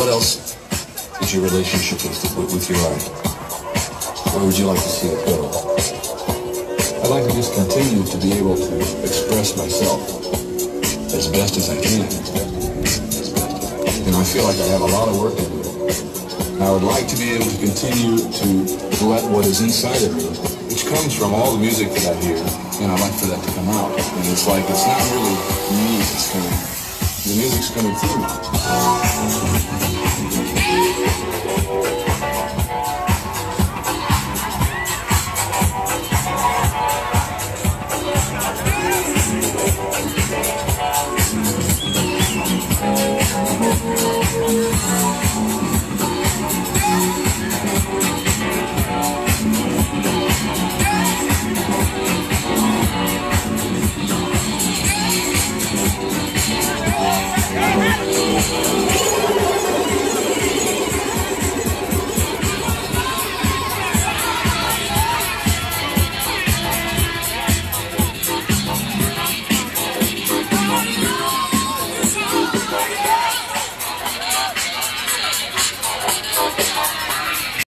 what else is your relationship with your art? Where would you like to see it go? I'd like to just continue to be able to express myself as best as I can. And I feel like I have a lot of work to do. And I would like to be able to continue to let what is inside of me, which comes from all the music that I hear, and I'd like for that to come out. And it's like, it's not really me, it's coming, the music's coming through me.